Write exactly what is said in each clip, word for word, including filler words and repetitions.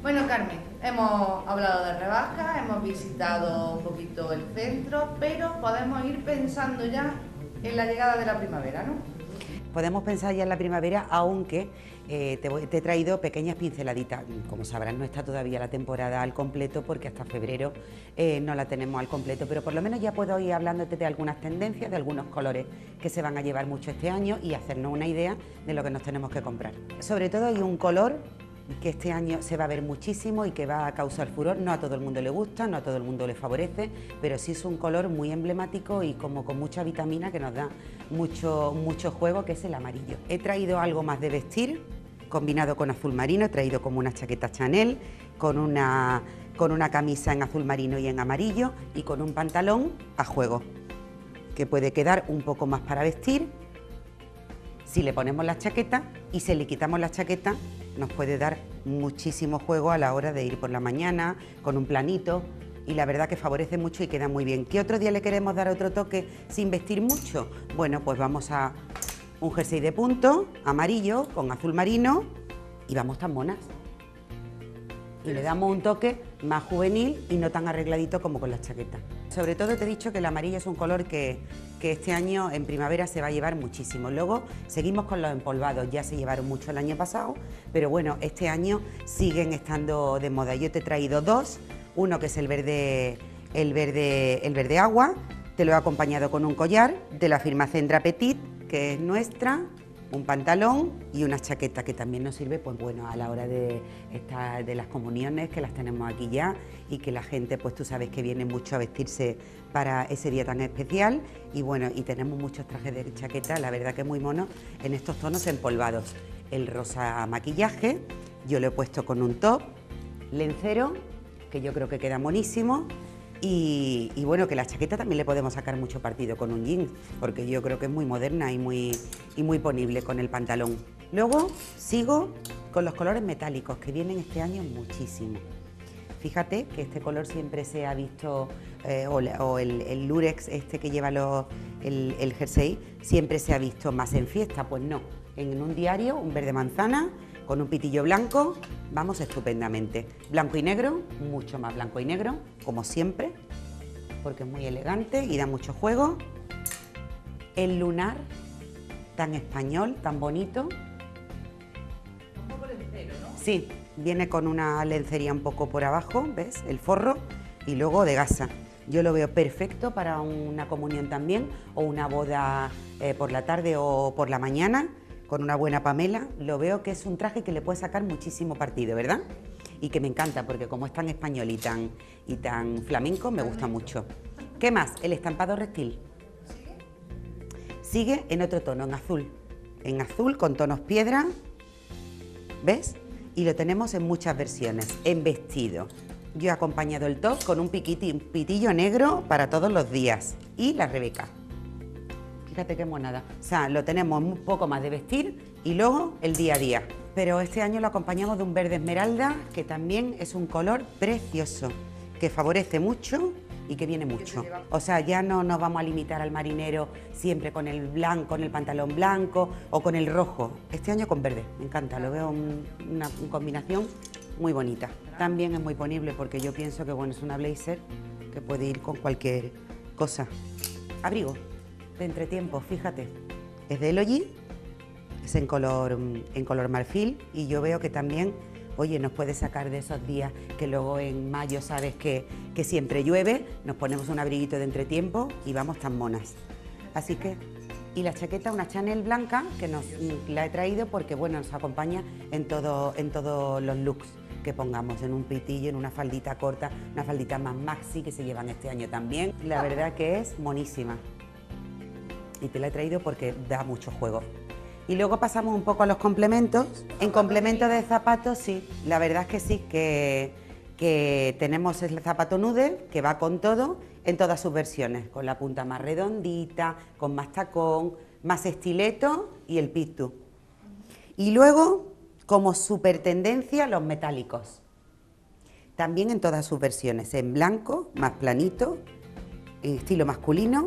Bueno, Carmen, hemos hablado de rebajas, hemos visitado un poquito el centro, pero podemos ir pensando ya en la llegada de la primavera, ¿no? Podemos pensar ya en la primavera, aunque eh, te, voy, te he traído pequeñas pinceladitas. Como sabrás, no está todavía la temporada al completo porque hasta febrero eh, no la tenemos al completo, pero por lo menos ya puedo ir hablándote de algunas tendencias, de algunos colores que se van a llevar mucho este año y hacernos una idea de lo que nos tenemos que comprar. Sobre todo hay un color que este año se va a ver muchísimo y que va a causar furor. No a todo el mundo le gusta, no a todo el mundo le favorece, pero sí es un color muy emblemático y como con mucha vitamina que nos da mucho, mucho juego, que es el amarillo. He traído algo más de vestir, combinado con azul marino. He traído como una chaqueta Chanel, con una, con una camisa en azul marino y en amarillo y con un pantalón a juego, que puede quedar un poco más para vestir. Si le ponemos la chaqueta y si le quitamos la chaqueta, nos puede dar muchísimo juego a la hora de ir por la mañana, con un planito, y la verdad que favorece mucho y queda muy bien. ¿Qué otro día le queremos dar otro toque sin vestir mucho? Bueno, pues vamos a un jersey de punto, amarillo, con azul marino, y vamos tan monas. Y le damos un toque más juvenil y no tan arregladito como con la chaqueta. Sobre todo te he dicho que el amarillo es un color que, que este año en primavera se va a llevar muchísimo. Luego seguimos con los empolvados, ya se llevaron mucho el año pasado, pero bueno, este año siguen estando de moda. Yo te he traído dos, uno que es el verde, el verde, el verde agua, te lo he acompañado con un collar de la firma Cendra Petit, que es nuestra, un pantalón y una chaqueta que también nos sirve, pues bueno, a la hora de, esta, de las comuniones, que las tenemos aquí ya, y que la gente, pues tú sabes que viene mucho a vestirse para ese día tan especial, y bueno, y tenemos muchos trajes de chaqueta, la verdad que muy monos, en estos tonos empolvados. El rosa maquillaje, yo lo he puesto con un top lencero, que yo creo que queda monísimo. Y, y bueno, que la chaqueta también le podemos sacar mucho partido con un jean, porque yo creo que es muy moderna y muy, y muy ponible con el pantalón. Luego sigo con los colores metálicos, que vienen este año muchísimo. Fíjate que este color siempre se ha visto, eh, o, o el, el lurex este que lleva los, el, el jersey, siempre se ha visto más en fiesta. Pues no, en un diario, un verde manzana, con un pitillo blanco, vamos estupendamente. Blanco y negro, mucho más blanco y negro, como siempre, porque es muy elegante y da mucho juego. El lunar, tan español, tan bonito. Un poco lencero, ¿no? Sí, viene con una lencería un poco por abajo, ¿ves? El forro, y luego de gasa. Yo lo veo perfecto para una comunión también, o una boda eh, por la tarde o por la mañana, con una buena pamela. Lo veo que es un traje que le puede sacar muchísimo partido, ¿verdad? Y que me encanta, porque como es tan español y tan, y tan flamenco, me gusta mucho. ¿Qué más? El estampado reptil. Sigue en otro tono, en azul. En azul con tonos piedra, ¿ves? Y lo tenemos en muchas versiones. En vestido, yo he acompañado el top con un piquiti, pitillo negro para todos los días. Y la Rebeca. Fíjate qué monada. O sea, lo tenemos un poco más de vestir y luego el día a día. Pero este año lo acompañamos de un verde esmeralda, que también es un color precioso, que favorece mucho y que viene mucho. O sea, ya no nos vamos a limitar al marinero siempre con el blanco, con el pantalón blanco o con el rojo. Este año con verde, me encanta, lo veo un, una, una combinación muy bonita. También es muy ponible porque yo pienso que bueno, es una blazer que puede ir con cualquier cosa. Abrigo de entretiempo, fíjate, es de Elogy, es en color, en color marfil, y yo veo que también, oye, nos puede sacar de esos días que luego en mayo sabes que, que siempre llueve, nos ponemos un abriguito de entretiempo y vamos tan monas. Así que, y la chaqueta, una Chanel blanca, que nos la he traído porque bueno, nos acompaña en, todo, en todos los looks que pongamos, en un pitillo, en una faldita corta, una faldita más maxi que se llevan este año también. La verdad que es monísima. Y te la he traído porque da mucho juego. Y luego pasamos un poco a los complementos. En complemento de zapatos, sí, la verdad es que sí, que, que tenemos el zapato nude, que va con todo, en todas sus versiones, con la punta más redondita, con más tacón, más estileto y el pitu. Y luego, como super tendencia, los metálicos. También en todas sus versiones, en blanco, más planito, en estilo masculino,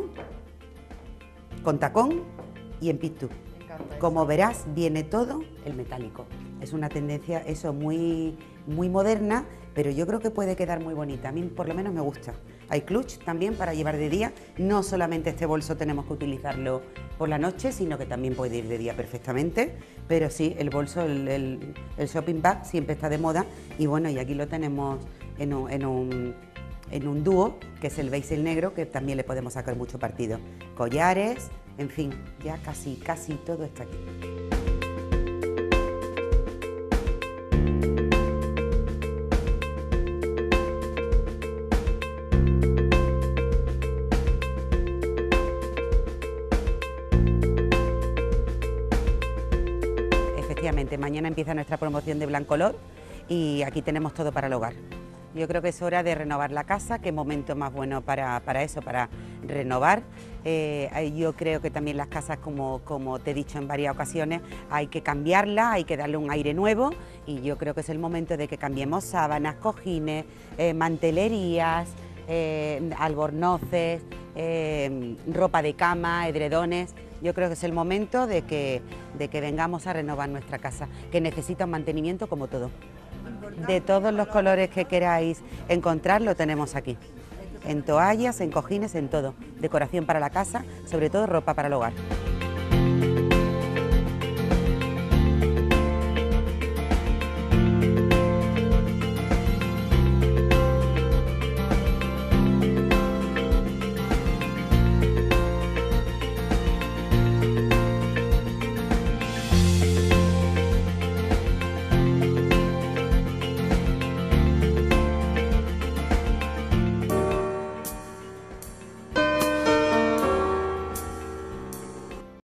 con tacón y en pitu. Como verás, viene todo el metálico. Es una tendencia, eso, muy, muy moderna, pero yo creo que puede quedar muy bonita. A mí por lo menos me gusta. Hay clutch también para llevar de día. No solamente este bolso tenemos que utilizarlo por la noche, sino que también puede ir de día perfectamente. Pero sí, el bolso, el, el, el shopping bag siempre está de moda. Y bueno, y aquí lo tenemos en un, en un, en un dúo, que es el beige y el negro, que también le podemos sacar mucho partido. Collares, en fin, ya casi, casi todo está aquí. Efectivamente, mañana empieza nuestra promoción de Blancolor y aquí tenemos todo para el hogar. Yo creo que es hora de renovar la casa, qué momento más bueno para, para eso, para renovar. Eh, yo creo que también las casas, como, como te he dicho en varias ocasiones, hay que cambiarlas, hay que darle un aire nuevo y yo creo que es el momento de que cambiemos sábanas, cojines, eh, mantelerías, eh, albornoces, eh, ropa de cama, edredones. Yo creo que es el momento de que, de que vengamos a renovar nuestra casa, que necesita un mantenimiento como todo. De todos los colores que queráis encontrar, lo tenemos aquí. En toallas, en cojines, en todo. Decoración para la casa, sobre todo ropa para el hogar.